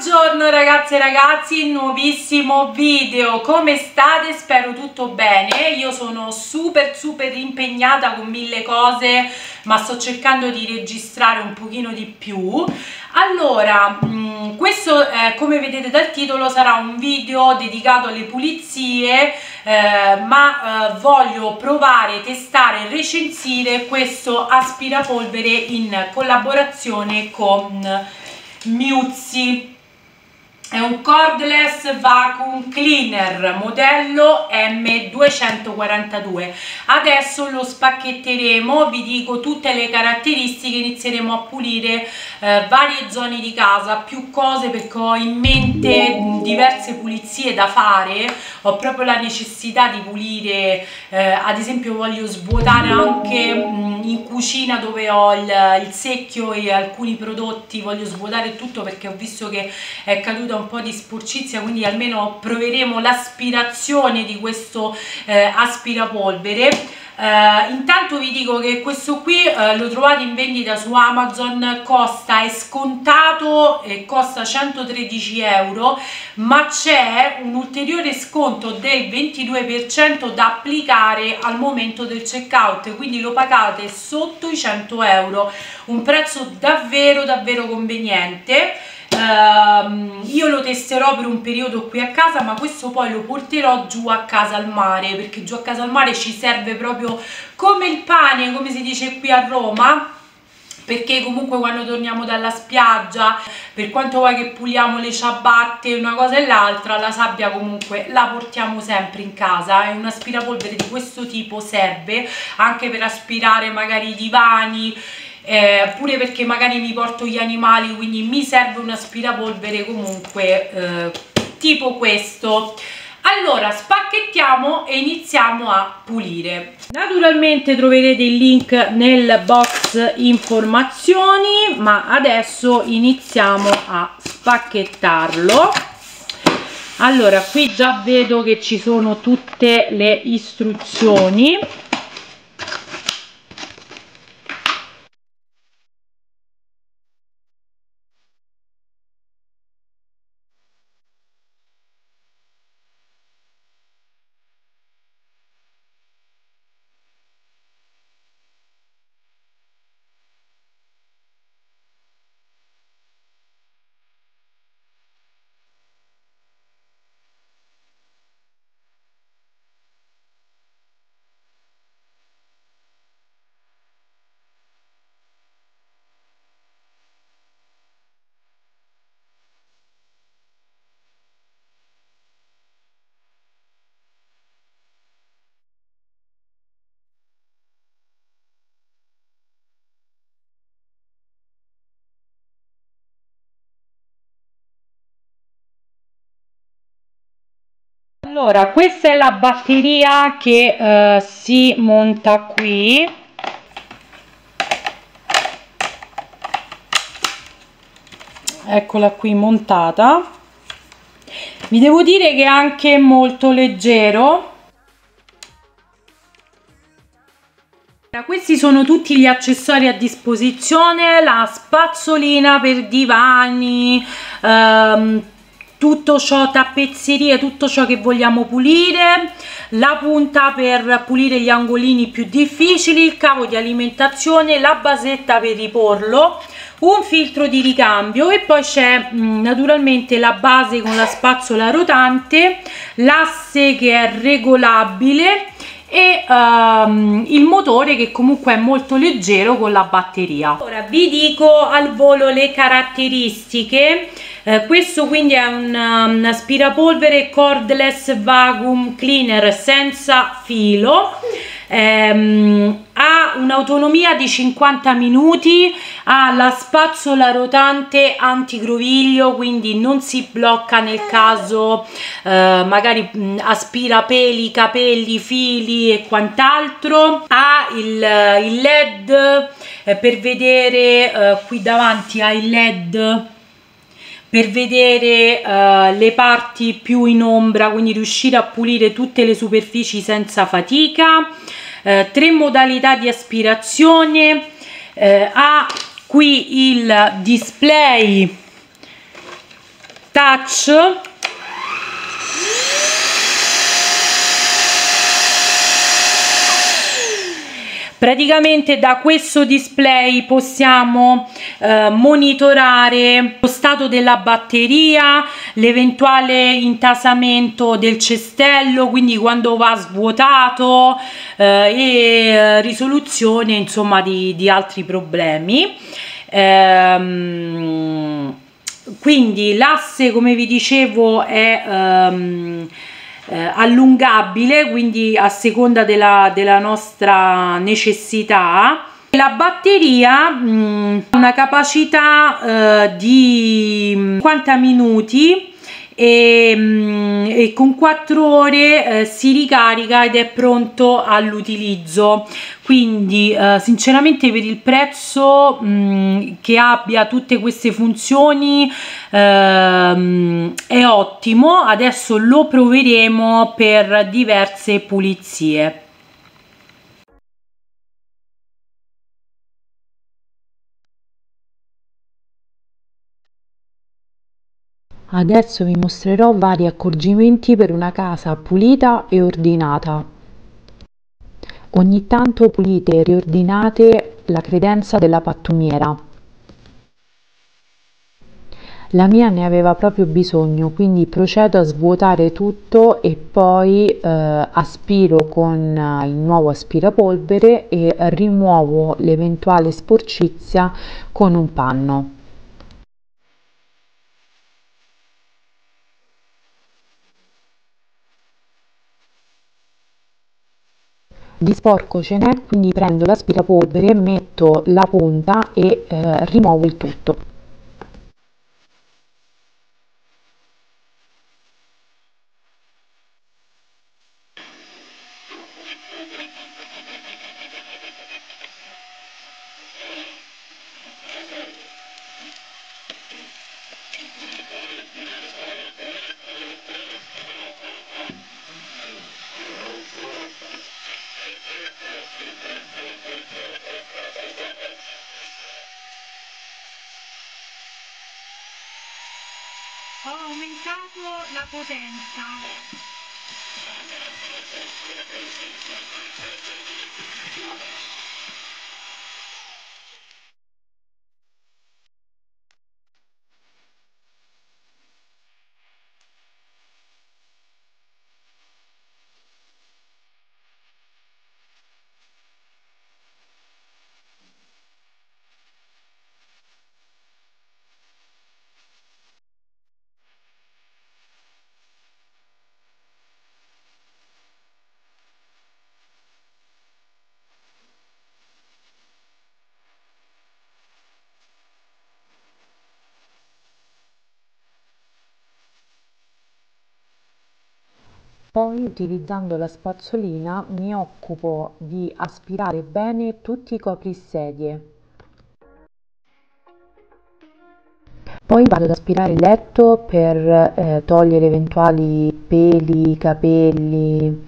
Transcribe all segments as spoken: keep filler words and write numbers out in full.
Buongiorno ragazze e ragazzi, nuovissimo video. Come state? Spero tutto bene. Io sono super super impegnata con mille cose, ma sto cercando di registrare un pochino di più. Allora, mh, questo eh, come vedete dal titolo sarà un video dedicato alle pulizie, eh, ma eh, voglio provare, testare e recensire questo aspirapolvere in collaborazione con Muzzi. È un cordless vacuum cleaner modello M duecentoquarantadue. Adesso lo spacchetteremo, vi dico tutte le caratteristiche, inizieremo a pulire eh, varie zone di casa, più cose perché ho in mente diverse pulizie da fare. Ho proprio la necessità di pulire, eh, ad esempio voglio svuotare anche mh, in cucina dove ho il, il secchio e alcuni prodotti, voglio svuotare tutto perché ho visto che è caduta un po' di sporcizia, quindi almeno proveremo l'aspirazione di questo eh, aspirapolvere. Uh, intanto vi dico che questo qui uh, lo trovate in vendita su Amazon, costa, è scontato e costa centotredici euro, ma c'è un ulteriore sconto del ventidue per cento da applicare al momento del checkout, quindi lo pagate sotto i cento euro, un prezzo davvero davvero conveniente. Uh, io lo testerò per un periodo qui a casa, ma questo poi lo porterò giù a casa al mare, perché giù a casa al mare ci serve proprio come il pane, come si dice qui a Roma, perché comunque quando torniamo dalla spiaggia, per quanto vuoi che puliamo le ciabatte, una cosa e l'altra, la sabbia comunque la portiamo sempre in casa. E un aspirapolvere di questo tipo serve anche per aspirare magari i divani, Eh, pure perché magari mi porto gli animali, quindi mi serve un aspirapolvere comunque eh, tipo questo. Allora spacchettiamo e iniziamo a pulire. Naturalmente troverete il link nel box informazioni, ma adesso iniziamo a spacchettarlo. Allora, qui già vedo che ci sono tutte le istruzioni. Allora, questa è la batteria che eh, si monta qui. Eccola qui montata. Vi devo dire che è anche molto leggero. Questi sono tutti gli accessori a disposizione, la spazzolina per divani, ehm, tutto ciò, tappezzerie, tutto ciò che vogliamo pulire, la punta per pulire gli angolini più difficili, il cavo di alimentazione, la basetta per riporlo, un filtro di ricambio e poi c'è naturalmente la base con la spazzola rotante, l'asse che è regolabile e um, il motore che comunque è molto leggero con la batteria. Ora vi dico al volo le caratteristiche. Eh, questo quindi è un, un aspirapolvere cordless vacuum cleaner senza filo, ehm, ha un'autonomia di cinquanta minuti, ha la spazzola rotante antigroviglio, quindi non si blocca nel caso eh, magari mh, aspira peli, capelli, fili e quant'altro, ha il, il led eh, per vedere, eh, qui davanti ha il led per vedere uh, le parti più in ombra, quindi riuscire a pulire tutte le superfici senza fatica. Uh, tre modalità di aspirazione, uh, ha qui il display touch. Praticamente da questo display possiamo eh, monitorare lo stato della batteria, l'eventuale intasamento del cestello, quindi quando va svuotato, eh, e risoluzione insomma di, di altri problemi. Ehm, quindi l'asse, come vi dicevo, è ehm, Eh, allungabile, quindi a seconda della, della nostra necessità. La batteria mh, ha una capacità eh, di cinquanta minuti e, mh, e con quattro ore eh, si ricarica ed è pronto all'utilizzo. Quindi eh, sinceramente per il prezzo mh, che abbia tutte queste funzioni ehm, è ottimo. Adesso lo proveremo per diverse pulizie. Adesso vi mostrerò vari accorgimenti per una casa pulita e ordinata. Ogni tanto pulite e riordinate la credenza della pattumiera. La mia ne aveva proprio bisogno, quindi procedo a svuotare tutto e poi eh, aspiro con il nuovo aspirapolvere e rimuovo l'eventuale sporcizia con un panno. Di sporco ce n'è, quindi prendo l'aspirapolvere, metto la punta e eh, rimuovo il tutto. Ho aumentato la potenza. Poi, utilizzando la spazzolina, mi occupo di aspirare bene tutti i coprisedie. Poi vado ad aspirare il letto per eh, togliere eventuali peli, capelli.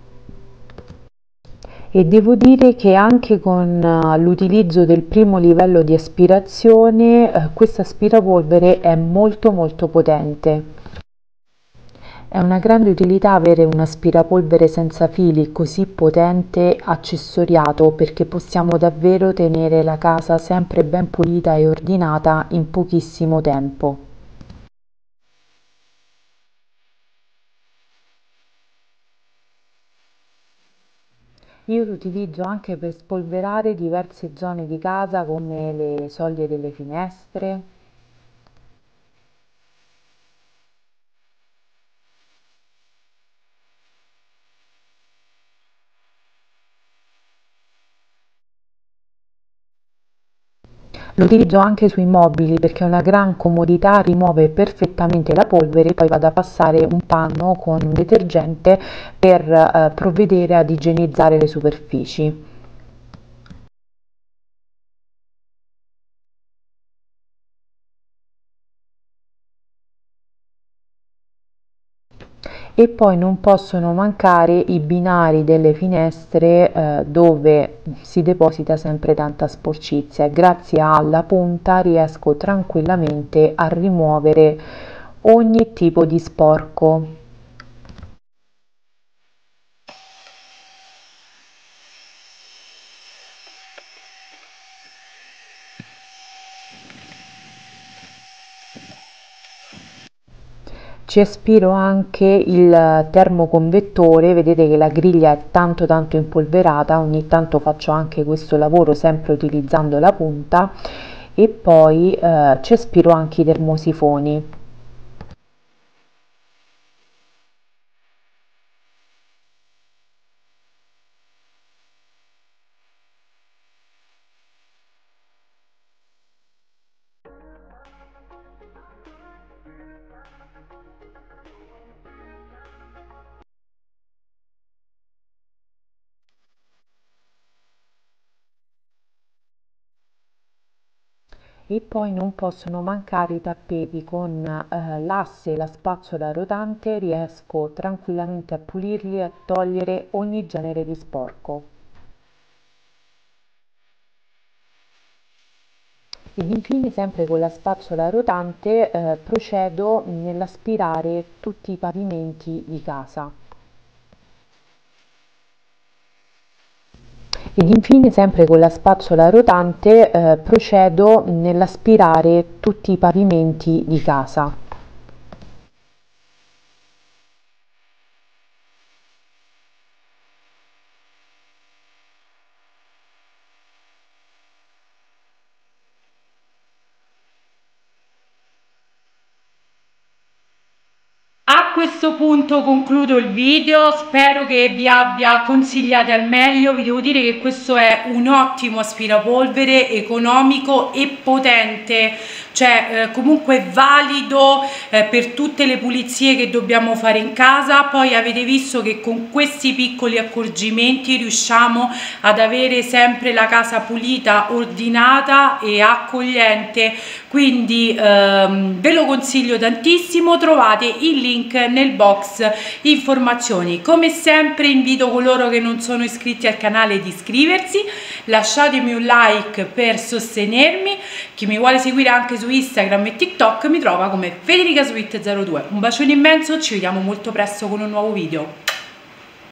E devo dire che anche con uh, l'utilizzo del primo livello di aspirazione uh, questo aspirapolvere è molto molto potente. È una grande utilità avere un aspirapolvere senza fili così potente accessoriato, perché possiamo davvero tenere la casa sempre ben pulita e ordinata in pochissimo tempo. Io lo utilizzo anche per spolverare diverse zone di casa come le soglie delle finestre. Lo utilizzo anche sui mobili perché è una gran comodità, rimuove perfettamente la polvere e poi vado a passare un panno con un detergente per eh, provvedere ad igienizzare le superfici. E poi non possono mancare i binari delle finestre eh, dove si deposita sempre tanta sporcizia. Grazie alla punta riesco tranquillamente a rimuovere ogni tipo di sporco. Ci aspiro anche il termoconvettore, vedete che la griglia è tanto tanto impolverata, ogni tanto faccio anche questo lavoro sempre utilizzando la punta, e poi eh, ci aspiro anche i termosifoni. E poi non possono mancare i tappeti con eh, l'asse e la spazzola rotante, riesco tranquillamente a pulirli e a togliere ogni genere di sporco. Ed infine, sempre con la spazzola rotante, eh, procedo nell'aspirare tutti i pavimenti di casa. Ed infine, sempre con la spazzola rotante, eh, procedo nell'aspirare tutti i pavimenti di casa. A questo punto concludo il video, spero che vi abbia consigliato al meglio. Vi devo dire che questo è un ottimo aspirapolvere, economico e potente, cioè eh, comunque valido eh, per tutte le pulizie che dobbiamo fare in casa. Poi avete visto che con questi piccoli accorgimenti riusciamo ad avere sempre la casa pulita, ordinata e accogliente, quindi ehm, ve lo consiglio tantissimo. Trovate il link nel box informazioni. Come sempre invito coloro che non sono iscritti al canale di iscriversi, lasciatemi un like per sostenermi. Chi mi vuole seguire anche su Instagram e TikTok mi trova come Federica Sweet zero due. Un bacione immenso, ci vediamo molto presto con un nuovo video.